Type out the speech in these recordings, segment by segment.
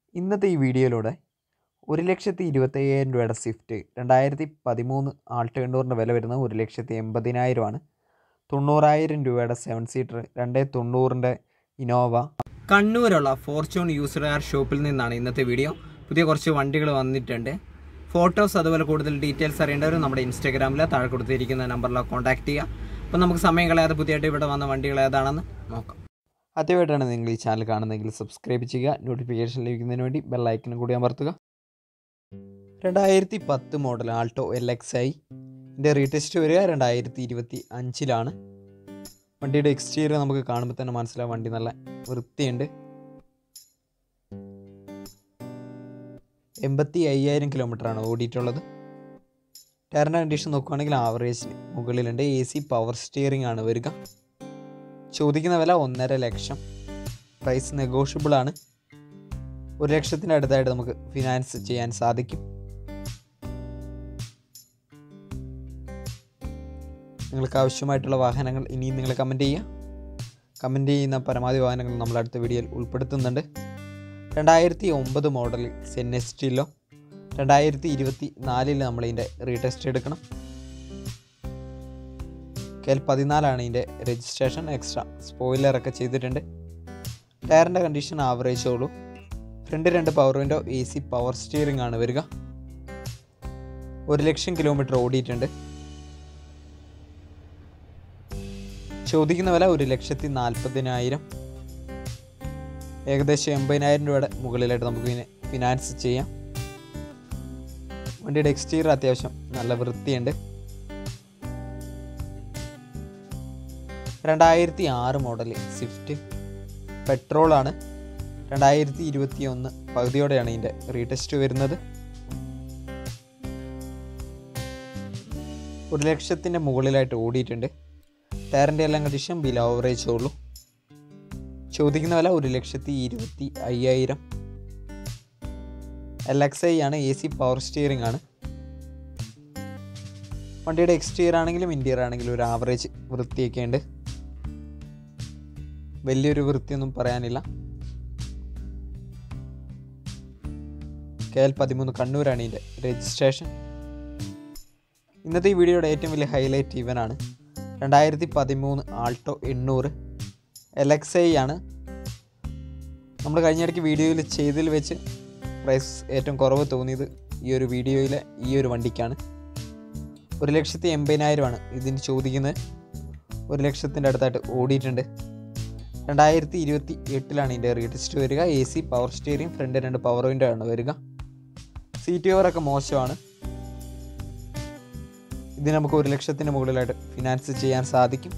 ഇന്നത്തെ ഈ വീഡിയോയിലൂടെ 1,25,000 രൂപയുടെ സ്വിഫ്റ്റ് 2013 ആൾട്ടോ എണ്ണൂറിൻ്റെ വില വരുന്നത് 1,80,000 ആണ്. 90,000 രൂപയുടെ 7 സീറ്റർ 290ൻ്റെ ഇന്നോവ കണ്ണൂരുള്ള ഫോർച്യൂൺ യൂസ്ഡ് കാർ ഷോപ്പിൽ നിന്നാണ് ഇന്നത്തെ വീഡിയോ. പുതിയ കുറച്ച് വണ്ടികൾ വന്നിട്ടുണ്ട്. ഫോട്ടോസ് അതുപോലെ കൂടുതൽ ഡീറ്റെയിൽസ് അറിയേണ്ടവർ നമ്മുടെ ഇൻസ്റ്റാഗ്രാമിൽ താഴെ കൊടുത്തിരിക്കുന്ന നമ്പറിൽ കോൺടാക്ട് ചെയ്യുക. അപ്പോൾ നമുക്ക് സമയം കളയാതെ പുതിയതായിട്ട് ഇവിടെ വന്ന വണ്ടികൾ ഏതാണെന്ന് നോക്കാം. ആദ്യമായിട്ടാണ് നിങ്ങൾ ഈ ചാനൽ കാണുന്നതെങ്കിൽ സബ്സ്ക്രൈബ് ചെയ്യുക. നോട്ടിഫിക്കേഷൻ ലഭിക്കുന്നതിന് വേണ്ടി ബെല്ലൈക്കനും കൂടി അമർത്തുക. 2010 മോഡൽ ആൾട്ടോ LXi ഇതിൻ്റെ റീടെസ്റ്റ് വരിക 2025 വണ്ടിയുടെ എക്സ്റ്റീരിയർ നമുക്ക് കാണുമ്പോൾ തന്നെ മനസ്സിലാവും. വണ്ടി നല്ല വൃത്തിയുണ്ട്. 85,000 കിലോമീറ്ററാണ് ഓടിയിട്ടുള്ളത്. ടയറിൻ്റെ കണ്ടീഷൻ നോക്കുകയാണെങ്കിൽ ആവറേജിന് മുകളിലുണ്ട്. AC പവർ സ്റ്റിയറിംഗ് ആണ് വരിക. ചോദിക്കുന്ന വില 1.5 ലക്ഷം. പ്രൈസ് നെഗോഷ്യബിൾ ആണ്. 1 ലക്ഷത്തിൻ്റെ അടുത്തായിട്ട് നമുക്ക് ഫിനാൻസ് ചെയ്യാൻ സാധിക്കും. നിങ്ങൾക്ക് ആവശ്യമായിട്ടുള്ള വാഹനങ്ങൾ ഇനിയും നിങ്ങൾ കമൻറ്റ് ചെയ്യുക. കമൻറ്റ് ചെയ്യുന്ന പരമാവധി വാഹനങ്ങൾ നമ്മൾ അടുത്ത വീഡിയോയിൽ ഉൾപ്പെടുത്തുന്നുണ്ട്. 2009 മോഡൽ estilo 2024 നമ്മളിതിൻ്റെ റീടെസ്റ്റ് എടുക്കണം. KL 14 ഇതിൻ്റെ രജിസ്ട്രേഷൻ. എക്സ്ട്രാ സ്പോയിലറൊക്കെ ചെയ്തിട്ടുണ്ട്. ടയറിൻ്റെ കണ്ടീഷൻ ആവറേജ് ഉള്ളൂ. Front 2 power window, AC power steering ആണ് വരിക. 1 ലക്ഷം കിലോമീറ്റർ ഓടിയിട്ടുണ്ട്. ചോദിക്കുന്ന വില 1,40,000. ഏകദേശം 80,000 രൂപയുടെ മുകളിലായിട്ട് നമുക്ക് ഫിനാൻസ് ചെയ്യാം. വണ്ടിയുടെ എക്സ്റ്റീരിയർ അത്യാവശ്യം നല്ല വൃത്തിയുണ്ട്. 2006 മോഡൽ സ്വിഫ്റ്റ് പെട്രോളാണ്. 2021 പകുതിയോടെയാണ് ഇതിൻ്റെ റീടെസ്റ്റ് വരുന്നത്. 1 ലക്ഷത്തിൻ്റെ മുകളിലായിട്ട് ഓടിയിട്ടുണ്ട്. ടയറിൻ്റെ എല്ലാം കണ്ടീഷൻ ബിലോ ആവറേജ് ഉള്ളൂ. ചോദിക്കുന്ന വില 1,25,000. LXi ആണ്. AC പവർ സ്റ്റിയറിംഗ് ആണ്. വണ്ടിയുടെ എക്സ്റ്റീരിയർ ആണെങ്കിലും ഇൻറ്റീരിയർ ആണെങ്കിലും ഒരു ആവറേജ് വൃത്തിയൊക്കെ ഉണ്ട്. വലിയൊരു വൃത്തിയൊന്നും പറയാനില്ല. KL 13 കണ്ണൂരാണ് ഇതിൻ്റെ രജിസ്ട്രേഷൻ. ഇന്നത്തെ ഈ വീഡിയോയുടെ ഏറ്റവും വലിയ ഹൈലൈറ്റ് ഇവനാണ് 2013 ആൾട്ടോ 800 LXi ആണ്. നമ്മൾ കഴിഞ്ഞിടയ്ക്ക് വീഡിയോയിൽ ചെയ്തതിൽ വെച്ച് പ്രൈസ് ഏറ്റവും കുറവ് തോന്നിയത് ഈ ഒരു വീഡിയോയിലെ ഈ ഒരു വണ്ടിക്കാണ്. 1,80,000 ആണ് ഇതിന് ചോദിക്കുന്നത്. 1 ലക്ഷത്തിൻ്റെ അടുത്തായിട്ട് ഓടിയിട്ടുണ്ട്. 2028 ഇതിൻ്റെ റീടെസ്റ്റ് വരിക. AC power steering, front 2 power window ആണ് വരിക. സീറ്റ് കവറൊക്കെ മോശമാണ്. ഇതിന് നമുക്ക് 1 ലക്ഷത്തിന് മുകളിലായിട്ട് ഫിനാൻസ് ചെയ്യാൻ സാധിക്കും.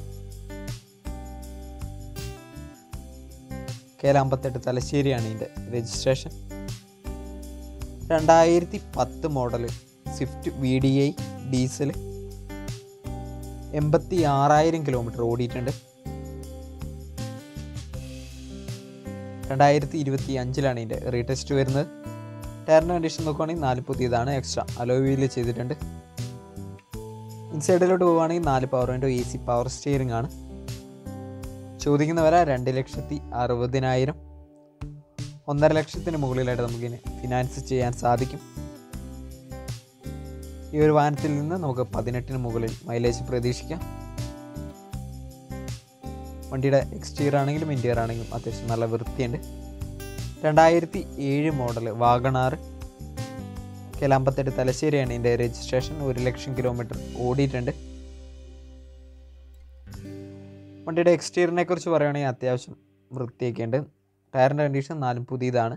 KL 58 തലശ്ശേരിയാണ് ഇതിൻ്റെ registration. 2010 model Swift VDI diesel 86,000 kilometre ഓടിയിട്ടുണ്ട്. 2025 ഇതിൻ്റെ റീടെസ്റ്റ് വരുന്നത്. ടയറിൻ്റെ കണ്ടീഷൻ നോക്കുകയാണെങ്കിൽ 4 പുതിയതാണ്. എക്സ്ട്രാ അലോയ് വീൽ ചെയ്തിട്ടുണ്ട്. ഇൻസൈഡിലോട്ട് പോവുകയാണെങ്കിൽ 4 power window, AC power steering ആണ്. ചോദിക്കുന്ന വില 2,60,000. 1.5 ലക്ഷത്തിന് മുകളിലായിട്ട് നമുക്കിനി ഫിനാൻസ് ചെയ്യാൻ സാധിക്കും. ഈ ഒരു വാഹനത്തിൽ നിന്ന് നമുക്ക് 18 മുകളിൽ മൈലേജ് പ്രതീക്ഷിക്കാം. വണ്ടിയുടെ എക്സ്റ്റീരിയർ ആണെങ്കിലും ഇൻറ്റീരിയർ ആണെങ്കിലും അത്യാവശ്യം നല്ല വൃത്തിയുണ്ട്. 2007 മോഡൽ വാഗണാർ KL 58 തലശ്ശേരിയാണ് ഇതിൻ്റെ രജിസ്ട്രേഷൻ. 1 ലക്ഷം കിലോമീറ്റർ ഓടിയിട്ടുണ്ട്. വണ്ടിയുടെ എക്സ്റ്റീരിയറിനെ കുറിച്ച് പറയുകയാണെങ്കിൽ അത്യാവശ്യം വൃത്തിയൊക്കെ ഉണ്ട്. ടയറിൻ്റെ കണ്ടീഷൻ 4 പുതിയതാണ്.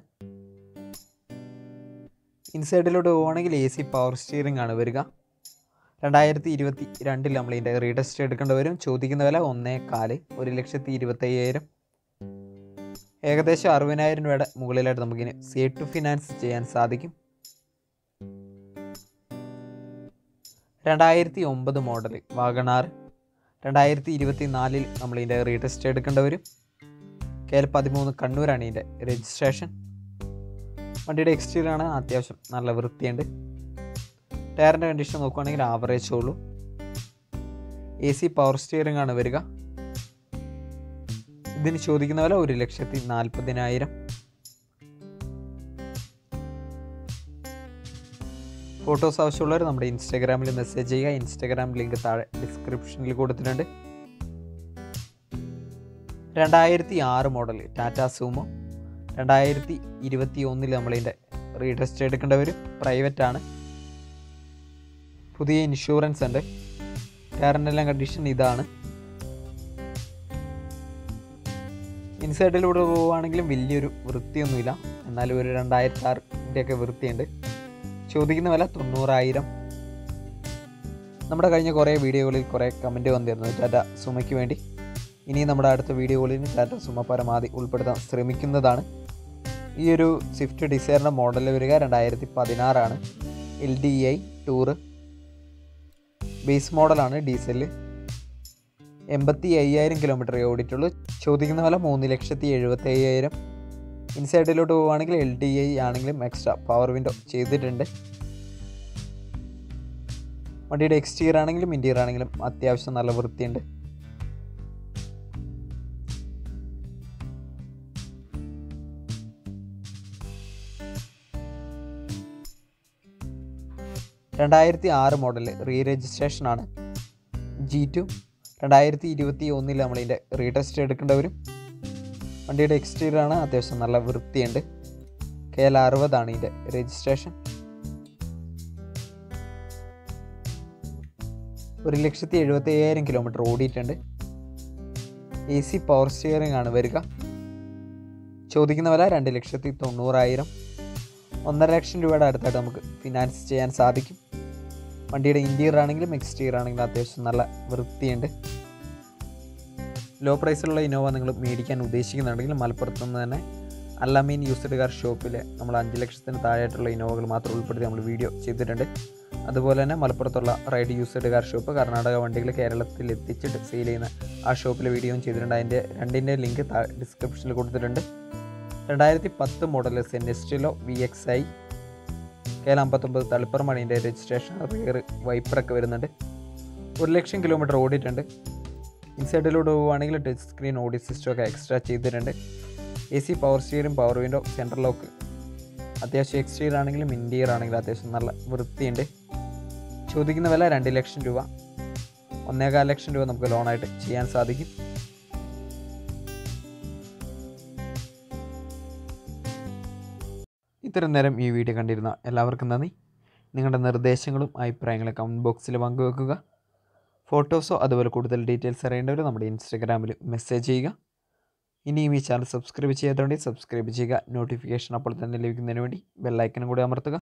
ഇൻസൈഡിലോട്ട് പോവുകയാണെങ്കിൽ AC പവർ സ്റ്റിയറിംഗ് ആണ് വരിക. 2022 നമ്മൾ ഇതിൻ്റെ റീടെസ്റ്റ് എടുക്കേണ്ടി വരും. ചോദിക്കുന്ന വില 1.25, 1,25,000. ഏകദേശം 60,000 രൂപയുടെ മുകളിലായിട്ട് നമുക്കിനി C2 ഫിനാൻസ് ചെയ്യാൻ സാധിക്കും. 2009 മോഡൽ വാഗണാർ 2024 നമ്മൾ ഇതിൻ്റെ റീടെസ്റ്റ് എടുക്കേണ്ടി വരും. KL 13 കണ്ണൂരാണ് ഇതിൻ്റെ രജിസ്ട്രേഷൻ. വണ്ടിയുടെ എക്സ്റ്റീരിയർ ആണ്. അത്യാവശ്യം നല്ല വൃത്തിയുണ്ട്. ടയറിൻ്റെ കണ്ടീഷൻ നോക്കുകയാണെങ്കിൽ ആവറേജ് ഉള്ളൂ. AC പവർ സ്റ്റിയറിംഗ് ആണ് വരിക. ഇതിന് ചോദിക്കുന്ന വില 1,40,40,000. ഫോട്ടോസ് ആവശ്യമുള്ളവർ നമ്മുടെ ഇൻസ്റ്റാഗ്രാമിൽ മെസ്സേജ് ചെയ്യുക. ഇൻസ്റ്റാഗ്രാം ലിങ്ക് താഴെ ഡിസ്ക്രിപ്ഷനിൽ കൊടുത്തിട്ടുണ്ട്. 2006 മോഡൽ ടാറ്റ സൂമോ 2021 നമ്മളിതിൻ്റെ റീടെസ്റ്റ് എടുക്കേണ്ട വരും. പ്രൈവറ്റാണ്. പുതിയ ഇൻഷുറൻസ് ഉണ്ട്. കാറിനെല്ലാം കണ്ടീഷൻ ഇതാണ്. ഇൻസൈഡിലൂടെ പോവുകയാണെങ്കിലും വലിയൊരു വൃത്തിയൊന്നുമില്ല, എന്നാലും ഒരു 2006 വൃത്തിയുണ്ട്. ചോദിക്കുന്ന വില 90,000. നമ്മുടെ കഴിഞ്ഞ കുറേ വീഡിയോകളിൽ കുറേ കമൻറ്റ് വന്നിരുന്നു ടാറ്റ സുമയ്ക്ക് വേണ്ടി. ഇനി നമ്മുടെ അടുത്ത വീഡിയോകളിൽ ടാറ്റ സുമ പരമാവധി ഉൾപ്പെടുത്താൻ ശ്രമിക്കുന്നതാണ്. ഈ ഒരു സ്വിഫ്റ്റ് ഡിസൈറിൻ്റെ മോഡൽ വരിക 2016 LDI ടൂർ ബേസ് മോഡലാണ്. ഡീസല് 85,000 കിലോമീറ്റർ ഓടിയിട്ടുള്ളൂ. ചോദിക്കുന്ന വില 3,70,75,000. ഇൻസൈഡിലോട്ട് പോവുകയാണെങ്കിൽ LDI ആണെങ്കിലും എക്സ്ട്രാ പവർ വിൻഡോ ചെയ്തിട്ടുണ്ട്. വണ്ടിയുടെ എക്സ്റ്റീരിയർ ആണെങ്കിലും ഇൻറ്റീരിയർ ആണെങ്കിലും അത്യാവശ്യം നല്ല വൃത്തിയുണ്ട്. (2006) മോഡൽ റീ രജിസ്ട്രേഷൻ ആണ്. G2 2021 നമ്മളിതിൻ്റെ റീടെസ്റ്റ് എടുക്കേണ്ട വരും. വണ്ടിയുടെ എക്സ്റ്റീരിയർ ആണ്, അത്യാവശ്യം നല്ല വൃത്തിയുണ്ട്. KL 60 ഇതിൻ്റെ രജിസ്ട്രേഷൻ. 1,70,75,000 കിലോമീറ്റർ ഓടിയിട്ടുണ്ട്. AC പവർ സ്റ്റിയറിംഗ് ആണ് വരിക. ചോദിക്കുന്ന വില 2,90,000. 1.5 ലക്ഷം രൂപയുടെ അടുത്തായിട്ട് നമുക്ക് ഫിനാൻസ് ചെയ്യാൻ സാധിക്കും. വണ്ടിയുടെ ഇൻറ്റീരിയർ ആണെങ്കിലും എക്സ്റ്റീരിയർ ആണെങ്കിലും അത്യാവശ്യം നല്ല വൃത്തിയുണ്ട്. ലോ പ്രൈസിലുള്ള ഇന്നോവ നിങ്ങൾ മേടിക്കാൻ ഉദ്ദേശിക്കുന്നുണ്ടെങ്കിൽ മലപ്പുറത്ത് നിന്ന് തന്നെ അല്ലമീൻ യൂസ്ഡ് കാർ ഷോപ്പിൽ നമ്മൾ 5 ലക്ഷത്തിന് താഴെയായിട്ടുള്ള ഇന്നോവകൾ മാത്രം ഉൾപ്പെടുത്തി നമ്മൾ വീഡിയോ ചെയ്തിട്ടുണ്ട്. അതുപോലെ തന്നെ മലപ്പുറത്തുള്ള ride used car shop, Karnataka വണ്ടികൾ കേരളത്തിൽ എത്തിച്ചിട്ട് സെയിൽ ചെയ്യുന്ന ആ ഷോപ്പിലെ വീഡിയോയും ചെയ്തിട്ടുണ്ട്. അതിൻ്റെ രണ്ടിൻ്റെ ലിങ്ക് ഡിസ്ക്രിപ്ഷനിൽ കൊടുത്തിട്ടുണ്ട്. 2010 മോഡൽ estilo VXI KL 59 തളിപ്പറമാണ് ഇതിൻ്റെ രജിസ്ട്രേഷൻ. റിയർ വൈപ്പറൊക്കെ വരുന്നുണ്ട്. 1 ലക്ഷം കിലോമീറ്റർ ഓടിയിട്ടുണ്ട്. ഇൻസൈഡിലൂടെ പോവുകയാണെങ്കിൽ ടച്ച് സ്ക്രീൻ ഓഡിയോ സിസ്റ്റമൊക്കെ എക്സ്ട്രാ ചെയ്തിട്ടുണ്ട്. AC power steering, power window, central lock. അത്യാവശ്യം എക്സ്റ്റീരിയർ ആണെങ്കിലും ഇൻറ്റീരിയർ ആണെങ്കിലും അത്യാവശ്യം നല്ല വൃത്തിയുണ്ട്. ചോദിക്കുന്ന വില 2 ലക്ഷം രൂപ. 1.25 ലക്ഷം രൂപ നമുക്ക് ലോണായിട്ട് ചെയ്യാൻ സാധിക്കും. ഇത്രയും നേരം ഈ വീഡിയോ കണ്ടിരുന്ന എല്ലാവർക്കും നന്ദി. നിങ്ങളുടെ നിർദ്ദേശങ്ങളും അഭിപ്രായങ്ങളും കമൻറ്റ് ബോക്സിൽ പങ്കുവെക്കുക. ഫോട്ടോസോ അതുപോലെ കൂടുതൽ ഡീറ്റെയിൽസ് അറിയേണ്ടവർ നമ്മുടെ ഇൻസ്റ്റാഗ്രാമിൽ മെസ്സേജ് ചെയ്യുക. ഇനിയും ഈ ചാനൽ സബ്സ്ക്രൈബ് ചെയ്യാത്തതുകൊണ്ട് സബ്സ്ക്രൈബ് ചെയ്യുക. നോട്ടിഫിക്കേഷൻ അപ്പോൾ തന്നെ ലഭിക്കുന്നതിന് വേണ്ടി ബെല്ലൈക്കനും കൂടി അമർത്തുക.